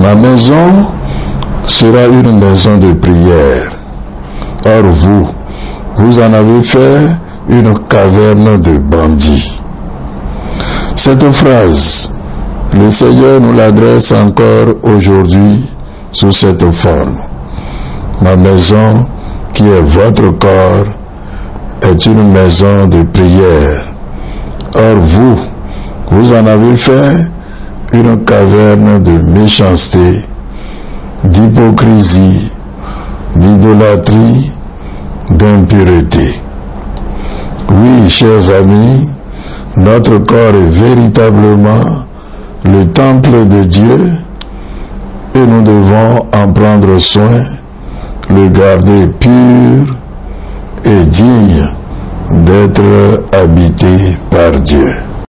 Ma maison sera une maison de prière. Or vous en avez fait une caverne de bandits. Cette phrase, le Seigneur nous l'adresse encore aujourd'hui sous cette forme. Ma maison, qui est votre corps, est une maison de prière. Or vous en avez fait une caverne de méchanceté, d'hypocrisie, d'idolâtrie, d'impureté. Oui, chers amis, notre corps est véritablement le temple de Dieu et nous devons en prendre soin, le garder pur et digne d'être habité par Dieu.